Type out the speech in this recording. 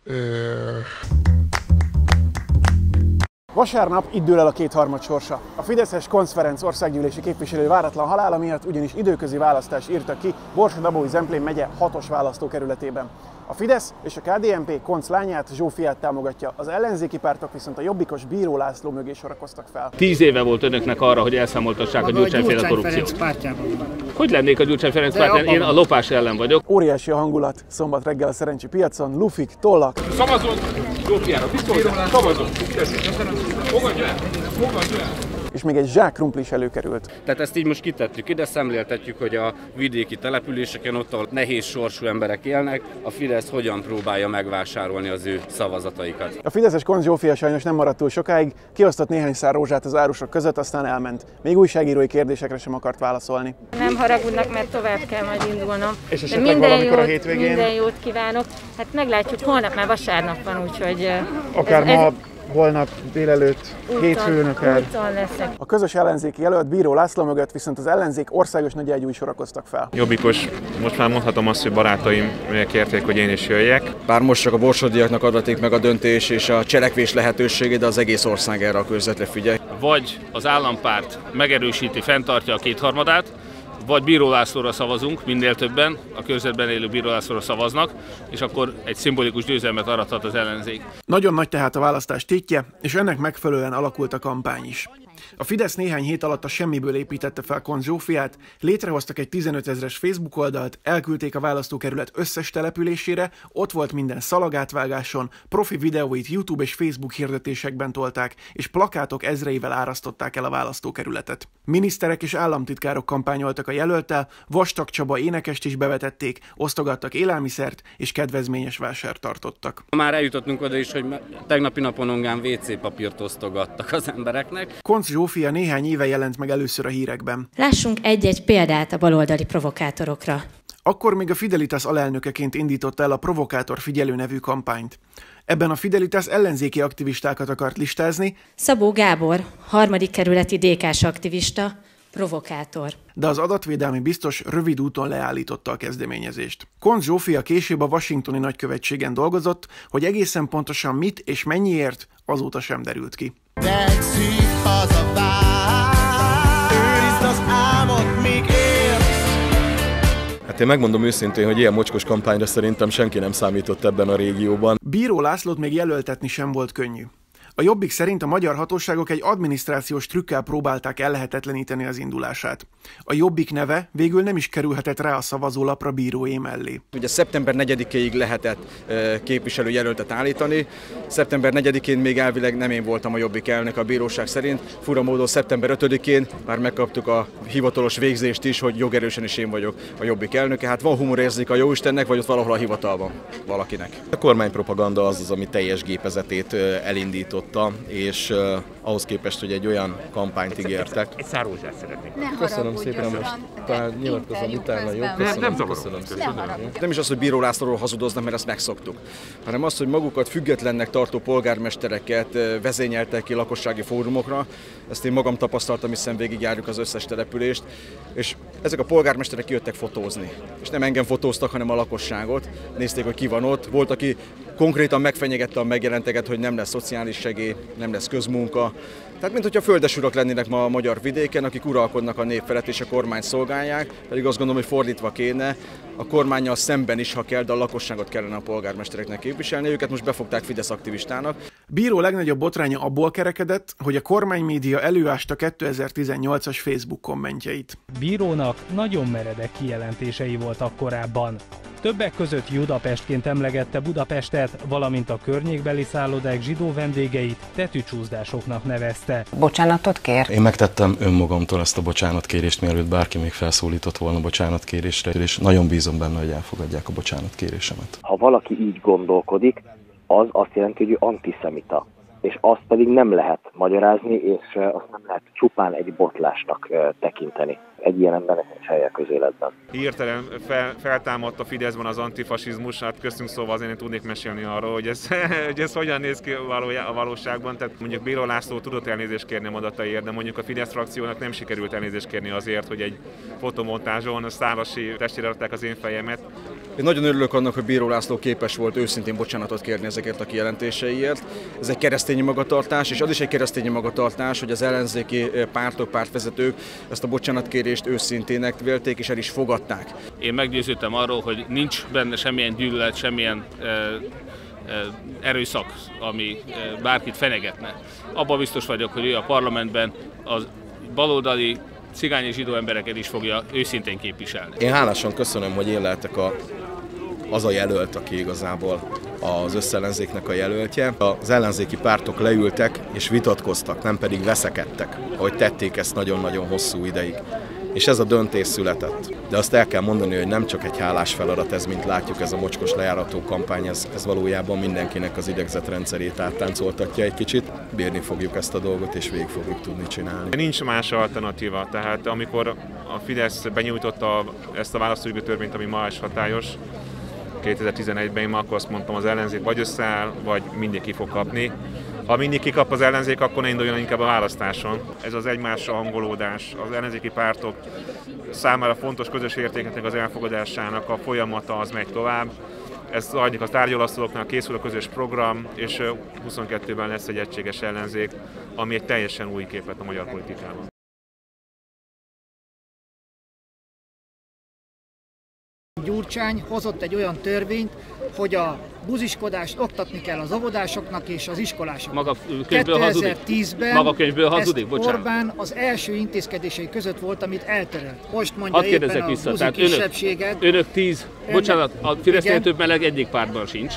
Vasárnap itt dől el a kétharmad sorsa. A fideszes Koncz Ferenc országgyűlési képviselő váratlan halála miatt ugyanis időközi választást írtak ki Borsod-Abaúj-Zemplén megye 6-os választókerületében. A Fidesz és a KDNP Koncz lányát, Zsófiát támogatja, az ellenzéki pártok viszont a jobbikos Bíró László mögé sorakoztak fel. 10 éve volt önöknek arra, hogy elszámoltassák a Gyurcsány-féle korrupciót. Hogy lennék a Gyurcsány-Ferenc pártján? Én a lopás ellen vagyok. Óriási a hangulat szombat reggel a Szerencsi piacon, lufik, tollak. Szavazunk! Zsófiára, biztos, szavazunk! Fogadj el! Fogadj el! És még egy zsák krumpli is előkerült. Tehát ezt így most kitettük ide, szemléltetjük, hogy a vidéki településeken, ott a nehéz sorsú emberek élnek, a Fidesz hogyan próbálja megvásárolni az ő szavazataikat. A fideszes Koncz Zsófia sajnos nem maradt túl sokáig, kiosztott néhány szár rózsát az árusok között, aztán elment. Még újságírói kérdésekre sem akart válaszolni. Nem haragudnak, mert tovább kell majd indulnom. És esetleg valamikor a hétvégén? Minden jót kívánok. Hát meglátjuk, holnap már vasárnap van, úgyhogy... Akár ma, holnap, délelőtt, hétfőn akár. leszek. A közös ellenzéki jelölt Bíró László mögött viszont az ellenzék országos nagyágyúi sorakoztak fel. Jobbikos, most már mondhatom azt, hogy barátaim kérték, hogy én is jöjjek. Bár most csak a borsodiaknak adaték meg a döntés és a cselekvés lehetősége, de az egész ország erre a körzetre figyel. Vagy az állampárt megerősíti, fenntartja a kétharmadát, vagy Bíró Lászlóra szavazunk, minél többen a körzetben élő Bíró Lászlóra szavaznak, és akkor egy szimbolikus győzelmet arathat az ellenzék. Nagyon nagy tehát a választás tétje, és ennek megfelelően alakult a kampány is. A Fidesz néhány hét alatt a semmiből építette fel Koncz Zsófiát, létrehoztak egy 15 000-es Facebook oldalt, elküldték a választókerület összes településére, ott volt minden szalagátvágáson, profi videóit YouTube és Facebook hirdetésekben tolták, és plakátok ezreivel árasztották el a választókerületet. Miniszterek és államtitkárok kampányoltak a jelölttel, Vastag Csaba énekest is bevetették, osztogattak élelmiszert és kedvezményes vásárt tartottak. Már eljutottunk oda is, hogy tegnapi napon ongán WC papírt osztogattak az embereknek. Koncz Zsófia néhány éve jelent meg először a hírekben. Lássunk egy-egy példát a baloldali provokátorokra. Akkor még a Fidelitas alelnökeként indította el a Provokátor Figyelő nevű kampányt. Ebben a Fidelitas ellenzéki aktivistákat akart listázni. Szabó Gábor, 3. kerületi DK-s aktivista, provokátor. De az adatvédelmi biztos rövid úton leállította a kezdeményezést. Koncz Zsófia később a washingtoni nagykövetségen dolgozott, hogy egészen pontosan mit és mennyiért, azóta sem derült ki. Hát én megmondom őszintén, hogy ilyen mocskos kampányra szerintem senki nem számított ebben a régióban. Bíró Lászlót még jelöltetni sem volt könnyű. A Jobbik szerint a magyar hatóságok egy adminisztrációs trükkel próbálták ellehetetleníteni az indulását. A Jobbik neve végül nem is kerülhetett rá a szavazólapra bíróé mellé. Ugye szeptember 4-ig lehetett képviselőjelöltet állítani. Szeptember 4-én még elvileg nem én voltam a Jobbik elnök a bíróság szerint. Fura módon szeptember 5-én már megkaptuk a hivatalos végzést is, hogy jogerősen is én vagyok a Jobbik elnöke. Hát van humorérzék a jóistennek, vagy ott valahol a hivatalban valakinek. A kormánypropaganda az, ami teljes gépezetét elindított. És ahhoz képest, hogy egy olyan kampányt ígértek. Egy szár rózsát szeretnék. Köszönöm szépen, most talán nyilatkozom utána, jó? Köszönöm. Nem is az, hogy Bíró Lászlóról hazudoznak, mert ezt megszoktuk, hanem az, hogy magukat függetlennek tartó polgármestereket vezényeltek ki lakossági fórumokra. Ezt én magam tapasztaltam, hiszen végigjárjuk az összes települést, és ezek a polgármesterek kijöttek fotózni. És nem engem fotóztak, hanem a lakosságot. Nézték, hogy ki van ott. Volt, aki konkrétan megfenyegette a megjelenteket, hogy nem lesz szociális segély, nem lesz közmunka. Tehát, mint hogyha földesurak lennének ma a magyar vidéken, akik uralkodnak a nép felett és a kormányt szolgálják, pedig azt gondolom, hogy fordítva kéne, a kormánnyal szemben is, ha kell, de a lakosságot kellene a polgármestereknek képviselni, őket most befogták Fidesz aktivistának. Bíró legnagyobb botránya abból kerekedett, hogy a kormánymédia előásta 2018-as Facebook kommentjeit. Bírónak nagyon meredek kijelentései voltak korábban. Többek között Budapestként emlegette Budapestet, valamint a környékbeli szállodák zsidó vendégeit tetűcsúszdásoknak nevezte. Bocsánatot kér? Én megtettem önmagamtól ezt a bocsánatkérést, mielőtt bárki még felszólított volna bocsánatkérésre, és nagyon bízom benne, hogy elfogadják a bocsánatkérésemet. Ha valaki így gondolkodik, az azt jelenti, hogy ő antiszemita. És azt pedig nem lehet magyarázni, és azt nem lehet csupán egy botlásnak tekinteni. Egy ilyen embernek nincs helye a közéletben. Hirtelen feltámadt a Fideszben az antifasizmus, hát köztünk szóval azért én tudnék mesélni arról, hogy ez hogyan néz ki a valóságban. Tehát mondjuk Bíró László tudott elnézést kérni a mondataiért, de mondjuk a Fidesz frakciónak nem sikerült elnézést kérni azért, hogy egy fotomontázson szálasi testére adták az én fejemet. Én nagyon örülök annak, hogy Bíró László képes volt őszintén bocsánatot kérni ezekért a kijelentéseiért. Ez egy keresztényi magatartás, és az is egy keresztényi magatartás, hogy az ellenzéki pártok, pártvezetők ezt a bocsánatkérést őszintének vélték, és el is fogadták. Én meggyőződtem arról, hogy nincs benne semmilyen gyűlölet, semmilyen erőszak, ami bárkit fenyegetne. Abban biztos vagyok, hogy ő a parlamentben az baloldali cigány és zsidó embereket is fogja őszintén képviselni. Én hálásan köszönöm, hogy én lehetek az a jelölt, aki igazából az összellenzéknek a jelöltje. Az ellenzéki pártok leültek és vitatkoztak, nem pedig veszekedtek, ahogy tették ezt nagyon-nagyon hosszú ideig. És ez a döntés született. De azt el kell mondani, hogy nem csak egy hálás feladat ez, mint látjuk, ez a mocskos lejárató kampány, ez valójában mindenkinek az idegzetrendszerét áttáncoltatja egy kicsit. Bírni fogjuk ezt a dolgot, és végig fogjuk tudni csinálni. Nincs más alternatíva, tehát amikor a Fidesz benyújtotta ezt a választójogi törvényt, ami ma is hatályos, 2011-ben én akkor azt mondtam, az ellenzék vagy összeáll, vagy mindig ki fog kapni. Ha mindig kikap az ellenzék, akkor ne induljon inkább a választáson. Ez az egymásra hangolódás, az ellenzéki pártok számára fontos közös értékeknek az elfogadásának a folyamata az megy tovább. Ez adjuk a tárgyalasztóknál, készül a közös program, és 22-ben lesz egy egységes ellenzék, ami egy teljesen új képet a magyar politikában. Gyurcsány hozott egy olyan törvényt, hogy a buziskodást oktatni kell az óvodásoknak és az iskolásoknak. 2010-ben Orbán az első intézkedései között volt, amit eltörölt. Most mondja éppen a buzi kisebbséget. Önök 10, bocsánat, a Fidesznél több meleg egyik pártban sincs.